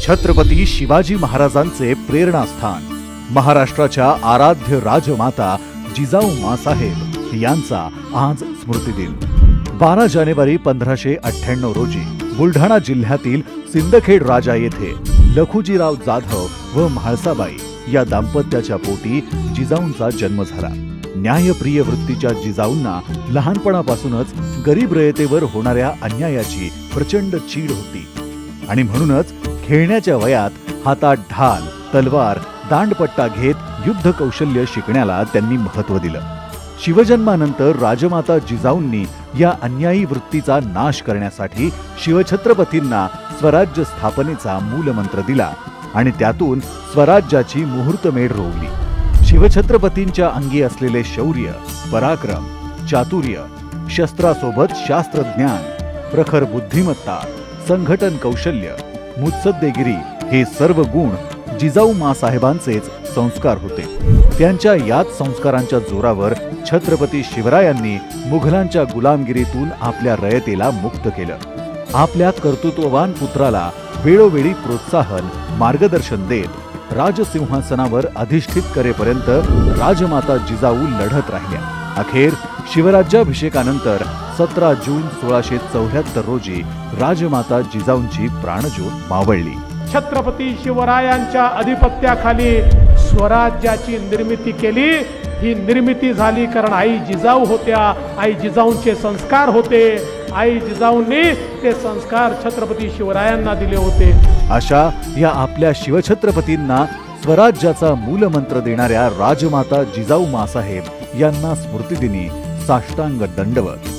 छत्रपती शिवाजी महाराजांचे प्रेरणास्थान, महाराष्ट्राच्या आराध्य राजमाता जिजाऊ माँसाहेब यांचा आज स्मृतिदिन। 12 जानेवारी 1598 रोजी बुलढाणा जिल्ह्यातील सिंदखेड राजा येथे लखुजीराव जाधव व म्हाळसाबाई या दाम्पत्याच्या पोटी जिजाऊंचा जन्म झाला। न्यायप्रिय वृत्तीच्या जिजाऊंना लहानपणापासूनच गरीब रयतेवर होणाऱ्या अन्यायाची प्रचंड चीड होती आणि म्हणूनच खेळण्याच्या वयात हातात ढाल, तलवार, दांडपट्टा घेत युद्ध कौशल्य शिकण्याला त्यांनी महत्त्व दिलं। शिवजन्मानंतर राजमाता जिजाऊंनी या अन्यायी वृत्तीचा नाश करण्यासाठी शिवछत्रपतींना स्वराज्य स्थापनेचा मूलमंत्र दिला आणि त्यातून स्वराज्याची मुहूर्तमेढ रोवली। शिवछत्रपतींच्या अंगी असलेले शौर्य, पराक्रम, चातुर्य, शस्त्रासोबत शास्त्रज्ञान, प्रखर बुद्धिमत्ता, संघटन कौशल्य, मुत्सद्देगिरी हे सर्व गुण जिजाऊ माँसाहेबांचेच संस्कार होते। त्यांच्या याच संस्कारांच्या जोरावर छत्रपती शिवरायांनी मुघलांच्या गुलामगिरीतून आपल्या रयतेला मुक्त केलं। आपल्या कर्तृत्ववान पुत्राला वेळोवेळी प्रोत्साहन, मार्गदर्शन देत राजसिंहासनावर अधिष्ठित करेपर्यंत राजमाता जिजाऊ लढत राहिल्या। अखेर शिवराज्याभिषेकानंतर 17 जून 1674 रोजी राजमाता जिजाऊंची प्राणज्योत मावळली। छत्रपती शिवरायांच्या अधिपत्याखाली स्वराज्याची निर्मिती केली। ही निर्मिती झाली कारण आई जिजाऊ होत्या, आई जिजाऊंचे संस्कार होते, आई जिजाऊंनी ते संस्कार छत्रपती शिवरायांना दिले होते। अशा या आपल्या शिवछत्रपतींना स्वराज्याचा मूलमंत्र देणाऱ्या राजमाता जिजाऊ माँसाहेब यांना स्मृतिदिनी साष्टांग दंडवत।